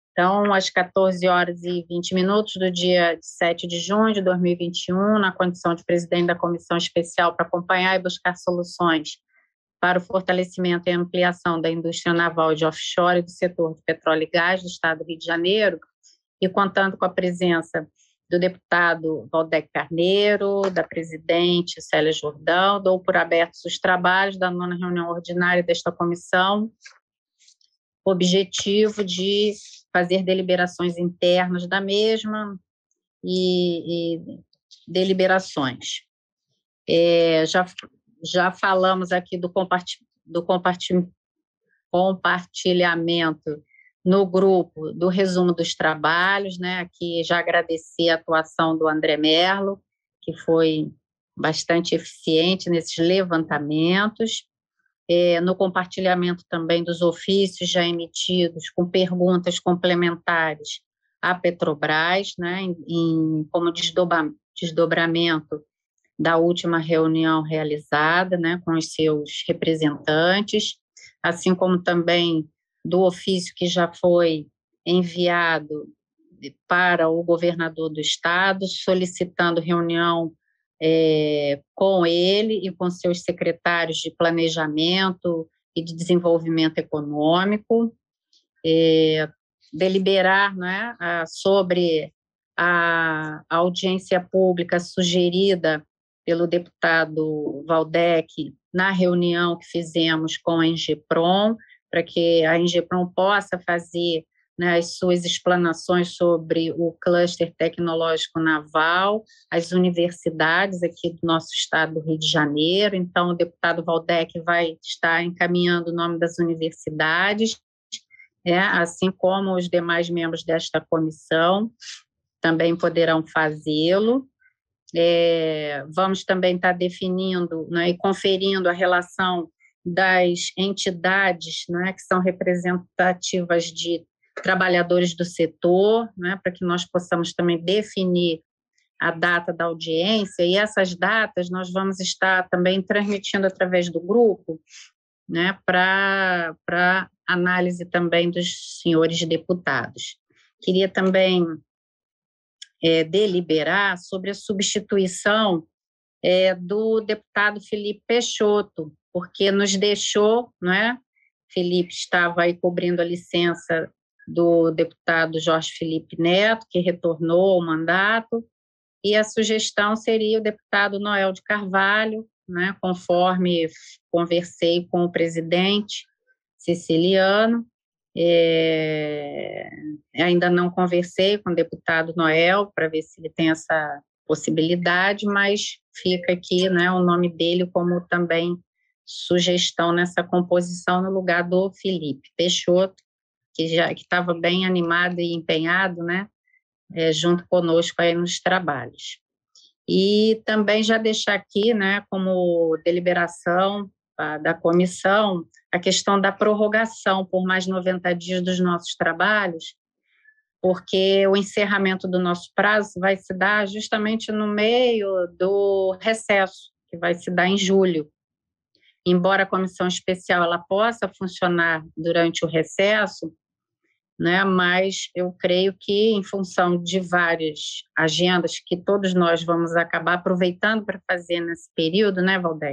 Então, às 14h20 do dia 7 de junho de 2021, na condição de presidente da Comissão Especial para acompanhar e buscar soluções para o fortalecimento e ampliação da indústria naval de offshore e do setor de petróleo e gás do Estado do Rio de Janeiro, e contando com a presença do deputado Valdec Carneiro, da presidente Célia Jordão, dou por abertos os trabalhos da 9ª reunião ordinária desta comissão, com o objetivo de fazer deliberações internas da mesma e deliberações. Já falamos aqui do compartilhamento no grupo do resumo dos trabalhos, né? Aqui já agradeci a atuação do André Merlo, que foi bastante eficiente nesses levantamentos. No compartilhamento também dos ofícios já emitidos com perguntas complementares à Petrobras, né, como desdobramento da última reunião realizada, né, com os seus representantes, assim como também do ofício que já foi enviado para o governador do estado, solicitando reunião com ele e com seus secretários de planejamento e de desenvolvimento econômico, deliberar, né, sobre a audiência pública sugerida pelo deputado Valdec na reunião que fizemos com a Engeprom, para que a Engeprom possa fazer, né, as suas explanações sobre o cluster tecnológico naval, as universidades aqui do nosso estado do Rio de Janeiro. Então, o deputado Valdec vai estar encaminhando o nome das universidades, assim como os demais membros desta comissão também poderão fazê-lo. Vamos também estar definindo, né, e conferindo a relação das entidades, né, que são representativas de trabalhadores do setor, né, para que nós possamos também definir a data da audiência, e essas datas nós vamos estar também transmitindo através do grupo, né, para análise também dos senhores deputados. Queria também deliberar sobre a substituição do deputado Felipe Peixoto, porque nos deixou, né? Felipe estava aí cobrindo a licença do deputado Jorge Felipe Neto, que retornou ao mandato, e a sugestão seria o deputado Noel de Carvalho, né, conforme conversei com o presidente siciliano. Ainda não conversei com o deputado Noel para ver se ele tem essa possibilidade, mas fica aqui, né, o nome dele como também sugestão nessa composição no lugar do Felipe Peixoto, que estava bem animado e empenhado, né, junto conosco aí nos trabalhos. E também já deixar aqui, né, como deliberação da comissão, a questão da prorrogação por mais 90 dias dos nossos trabalhos, porque o encerramento do nosso prazo vai se dar justamente no meio do recesso, que vai se dar em julho. Embora a comissão especial ela possa funcionar durante o recesso, né, mas eu creio que, em função de várias agendas que todos nós vamos acabar aproveitando para fazer nesse período, né, Valdec,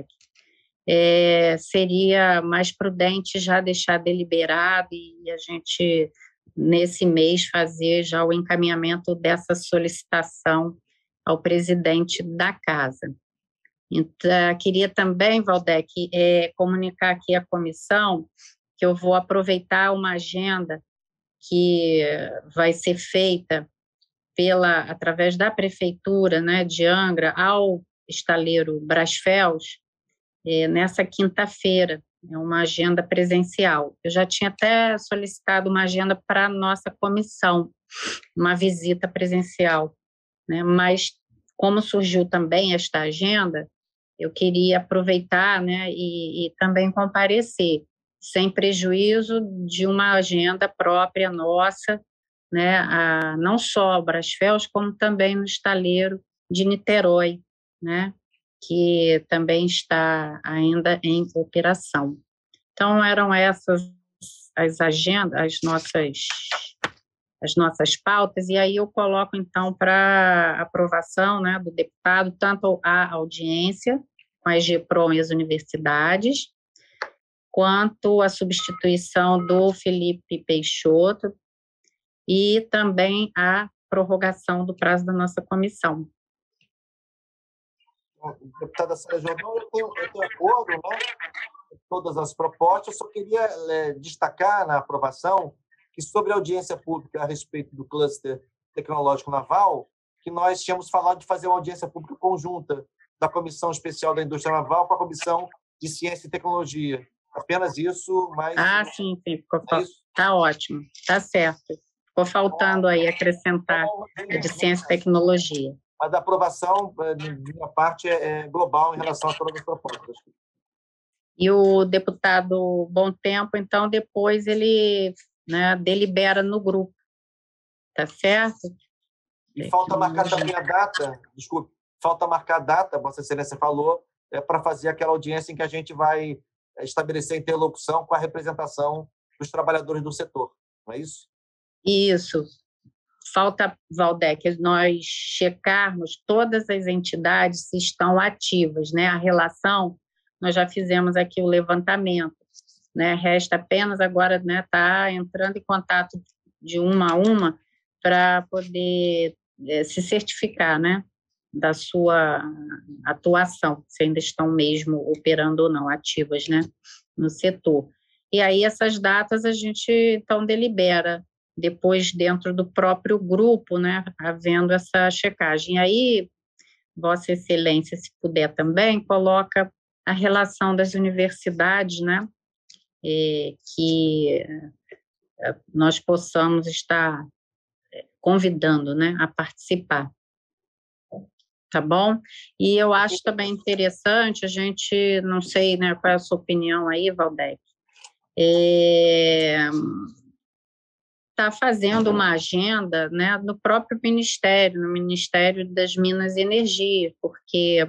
seria mais prudente já deixar deliberado e a gente, nesse mês, fazer já o encaminhamento dessa solicitação ao presidente da Casa. Então, queria também, Valdec, comunicar aqui à comissão que eu vou aproveitar uma agenda que vai ser feita através da Prefeitura, né, de Angra ao estaleiro Brasfels, nessa quinta-feira, é uma agenda presencial. Eu já tinha até solicitado uma agenda para a nossa comissão, uma visita presencial, né, mas como surgiu também esta agenda, eu queria aproveitar, né, e também comparecer, sem prejuízo de uma agenda própria nossa, né, não só a Brasfels, como também no estaleiro de Niterói, né, que também está ainda em operação. Então, eram essas as agendas, as nossas as nossas pautas, e aí eu coloco, então, para aprovação, né, do deputado, tanto a audiência com a EGPROM e as universidades, quanto a substituição do Felipe Peixoto e também a prorrogação do prazo da nossa comissão. Deputada Célia Jordão, eu tenho acordo, né, com todas as propostas, eu só queria destacar na aprovação que sobre a audiência pública a respeito do cluster tecnológico naval, que nós tínhamos falado de fazer uma audiência pública conjunta da Comissão Especial da Indústria Naval com a Comissão de Ciência e Tecnologia. Apenas isso, mas... Sim, está ótimo, está certo. Ficou faltando aí acrescentar de Ciência e Tecnologia. Mas a aprovação, de minha parte, é global em relação a todas as propostas. E o deputado Bom Tempo, então, depois ele, né, delibera no grupo, tá certo? E falta marcar também a data, desculpe, falta marcar a data, Vossa Excelência falou, para fazer aquela audiência em que a gente vai estabelecer interlocução com a representação dos trabalhadores do setor, não é isso? Isso. Falta, Valdec, nós checarmos todas as entidades se estão ativas, né? A relação, nós já fizemos aqui o levantamento, né? Resta apenas agora, né, tá entrando em contato de uma a uma para poder se certificar, né, da sua atuação, se ainda estão mesmo operando ou não, ativas, né, no setor. E aí essas datas a gente, então, delibera depois dentro do próprio grupo, né, havendo essa checagem. Aí, Vossa Excelência, se puder também, coloca a relação das universidades, né, que nós possamos estar convidando, né, a participar. Tá bom? E eu acho também interessante, a gente, não sei, né, qual é a sua opinião aí, Valdec, está fazendo uma agenda, né, no próprio Ministério, no Ministério das Minas e Energia, porque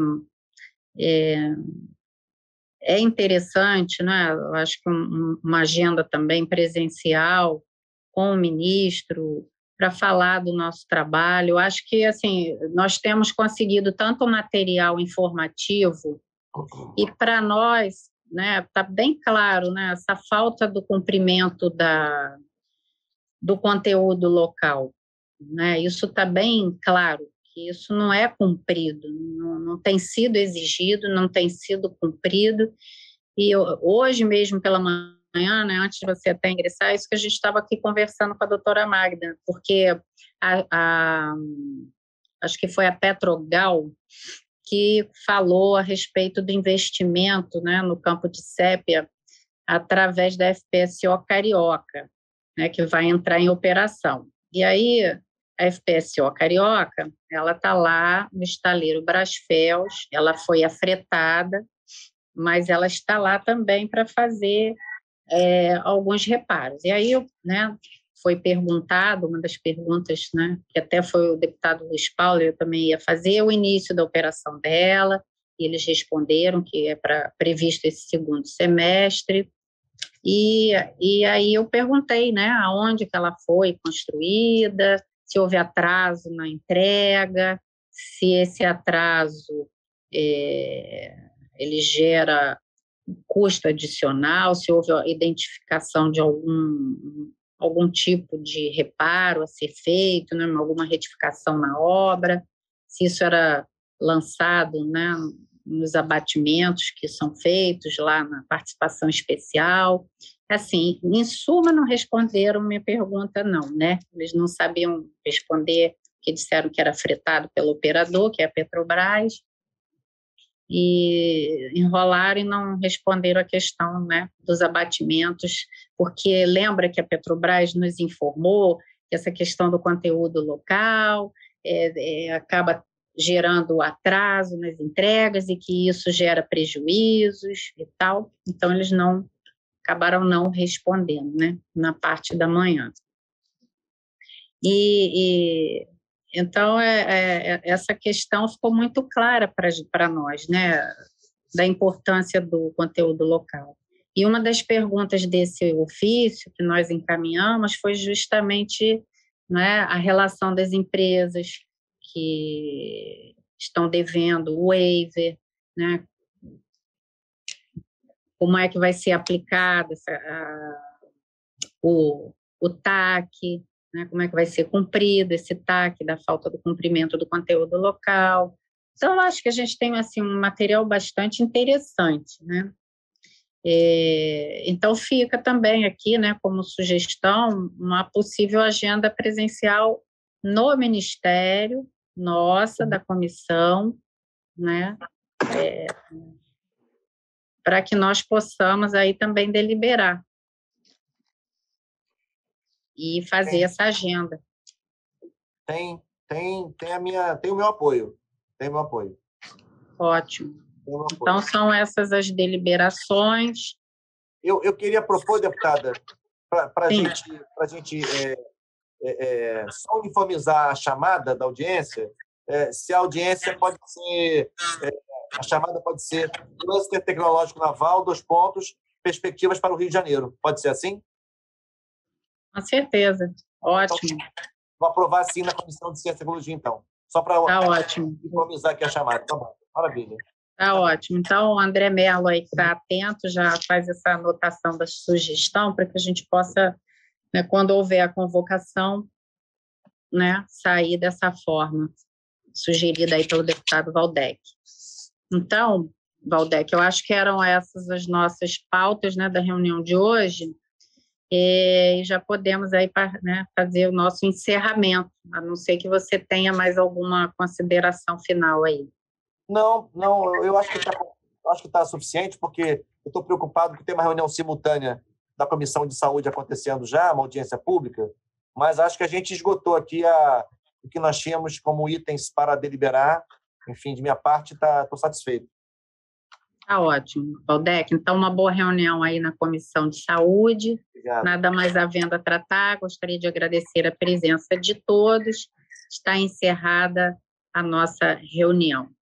é interessante, né, eu acho que uma agenda também presencial com o ministro, para falar do nosso trabalho. Eu acho que, assim, nós temos conseguido tanto material informativo e, para nós, né, está bem claro, né, essa falta do cumprimento do conteúdo local, né, isso está bem claro, que isso não é cumprido, não tem sido exigido, não tem sido cumprido, e hoje mesmo pela manhã, né, antes de você até ingressar, isso que a gente estava aqui conversando com a doutora Magda, porque acho que foi a Petrogal que falou a respeito do investimento, né, no campo de sépia através da FPSO Carioca, né, que vai entrar em operação. E aí, a FPSO Carioca, ela está lá no estaleiro Brasfels, ela foi afretada, mas ela está lá também para fazer alguns reparos. E aí, né, foi perguntado, uma das perguntas, né, que até foi o deputado Luiz Paulo, eu também ia fazer, o início da operação dela, e eles responderam que é previsto esse segundo semestre, e aí eu perguntei, né, aonde que ela foi construída, se houve atraso na entrega, se esse atraso ele gera custo adicional, se houve a identificação de algum tipo de reparo a ser feito, né, alguma retificação na obra, se isso era lançado, né, nos abatimentos que são feitos lá na participação especial. Assim, em suma, não responderam minha pergunta, não, né? Eles não sabiam responder, porque disseram que era fretado pelo operador, que é a Petrobras, e enrolaram e não responderam a questão, né, dos abatimentos, porque lembra que a Petrobras nos informou que essa questão do conteúdo local acaba gerando atraso nas entregas e que isso gera prejuízos e tal, então eles acabaram não respondendo, né, na parte da manhã. Então, essa questão ficou muito clara para nós, né, da importância do conteúdo local. E uma das perguntas desse ofício que nós encaminhamos foi justamente né, a relação das empresas que estão devendo o waiver, né, como é que vai ser aplicado o TAC, né, como é que vai ser cumprido esse TAC da falta do cumprimento do conteúdo local. Então, eu acho que a gente tem assim, um material bastante interessante, né? Então, fica também aqui, né, como sugestão, uma possível agenda presencial no Ministério, nossa, da comissão, né, para que nós possamos aí também deliberar e fazer essa agenda. Tem o meu apoio. Tem o meu apoio. Ótimo. Então, são essas as deliberações. Eu queria propor, deputada, para a gente só uniformizar a chamada da audiência, se a audiência pode ser, a chamada pode ser Cluster Tecnológico Naval, perspectivas para o Rio de Janeiro. Pode ser assim? Com certeza. Ótimo. Então, vou aprovar assim na Comissão de Ciência e Tecnologia, então. Só para uniformizar aqui a chamada. Tá bom. Maravilha. Tá ótimo. Então, o André Mello aí que está atento já faz essa anotação da sugestão para que a gente possa, né, quando houver a convocação, né, sair dessa forma sugerida aí pelo deputado Waldeck. Então, Waldeck, eu acho que eram essas as nossas pautas, né, da reunião de hoje, e já podemos aí, né, fazer o nosso encerramento, a não ser que você tenha mais alguma consideração final aí. Não, eu acho que está suficiente, porque eu estou preocupado que tem uma reunião simultânea da Comissão de Saúde acontecendo já, uma audiência pública, mas acho que a gente esgotou aqui o que nós tínhamos como itens para deliberar. Enfim, de minha parte, estou satisfeito. Tá ótimo, Waldeck. Então, uma boa reunião aí na Comissão de Saúde. Obrigado. Nada mais havendo a tratar, gostaria de agradecer a presença de todos. Está encerrada a nossa reunião.